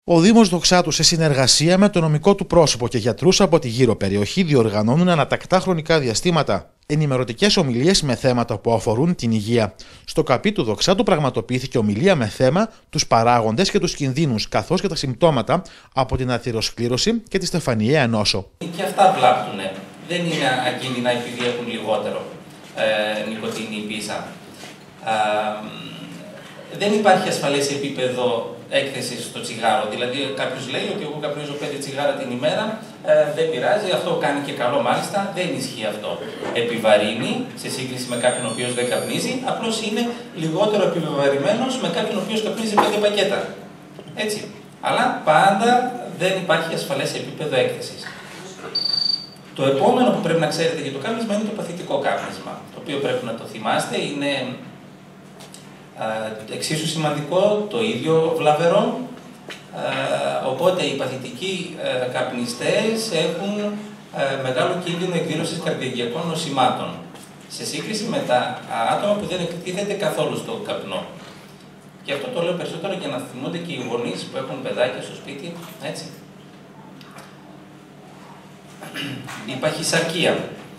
Ο Δήμος Δοξάτου, σε συνεργασία με το νομικό του πρόσωπο και γιατρούς από τη γύρω περιοχή, διοργανώνουν ανατακτά χρονικά διαστήματα ενημερωτικές ομιλίες με θέματα που αφορούν την υγεία. Στο καπί του Δοξάτου πραγματοποιήθηκε ομιλία με θέμα τους παράγοντες και τους κινδύνους, καθώς και τα συμπτώματα από την αθυροσκλήρωση και τη στεφανιαία νόσο. Και αυτά βλάπτουν. Δεν είναι ακίνδυνα επειδή έχουν λιγότερο νοικοτήνη ή πίσα. Δεν υπάρχει ασφαλές επίπεδο έκθεσης στο τσιγάρο. Δηλαδή, κάποιος λέει ότι εγώ καπνίζω 5 τσιγάρα την ημέρα, δεν πειράζει, αυτό κάνει και καλό μάλιστα. Δεν ισχύει αυτό. Επιβαρύνει σε σύγκριση με κάποιον ο οποίος δεν καπνίζει, απλώς είναι λιγότερο επιβαρημένος με κάποιον ο οποίος καπνίζει 5 πακέτα. Έτσι. Αλλά πάντα δεν υπάρχει ασφαλές επίπεδο έκθεσης. Το επόμενο που πρέπει να ξέρετε για το κάπνισμα είναι το παθητικό κάπνισμα, το οποίο πρέπει να το θυμάστε, είναι εξίσου σημαντικό, το ίδιο βλαβερό, οπότε οι παθητικοί καπνιστές έχουν μεγάλο κίνδυνο εκδήλωσης καρδιαγγειακών νοσημάτων, σε σύγκριση με τα άτομα που δεν εκτίθεται καθόλου στο καπνό. Και αυτό το λέω περισσότερο για να θυμούνται και οι γονείς που έχουν παιδάκια στο σπίτι, έτσι. Η παχυσαρκία.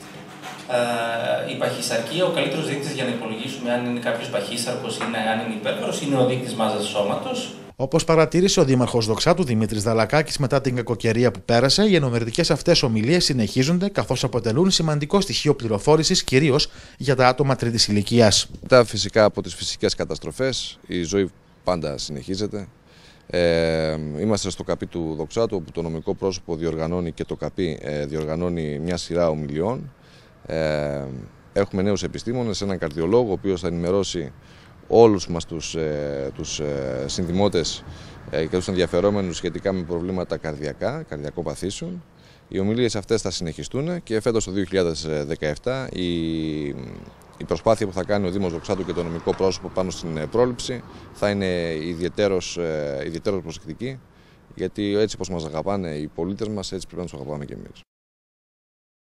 Η παχυσαρκία, ο καλύτερος δείκτης για να υπολογίσουμε αν είναι κάποιος παχύσαρκος ή αν είναι υπέρβαρος, είναι ο δείκτης μάζας σώματος. Όπως παρατήρησε ο Δήμαρχος Δοξάτου Δημήτρης Δαλακάκης μετά την κακοκαιρία που πέρασε, οι ενημερωτικές αυτές ομιλίες συνεχίζονται, καθώς αποτελούν σημαντικό στοιχείο πληροφόρησης, κυρίως για τα άτομα τρίτης ηλικίας. Μετά φυσικά από τις φυσικές καταστροφές, η ζωή πάντα συνεχίζεται. Είμαστε στο καπί του Δοξάτου, όπου το νομικό πρόσωπο διοργανώνει και το καπί διοργανώνει μια σειρά ομιλιών. Έχουμε νέους επιστήμονες, έναν καρδιολόγο, ο οποίος θα ενημερώσει όλους μας τους συνδημότες και τους ενδιαφερόμενους σχετικά με προβλήματα καρδιακών παθήσεων. Οι ομιλίες αυτές θα συνεχιστούν και φέτος το 2017 η προσπάθεια που θα κάνει ο Δήμος Δοξάτου και το νομικό πρόσωπο πάνω στην πρόληψη θα είναι ιδιαιτέρως προσεκτική, γιατί έτσι όπως μας αγαπάνε οι πολίτες μας, έτσι πρέπει να τους αγαπάμε και εμείς.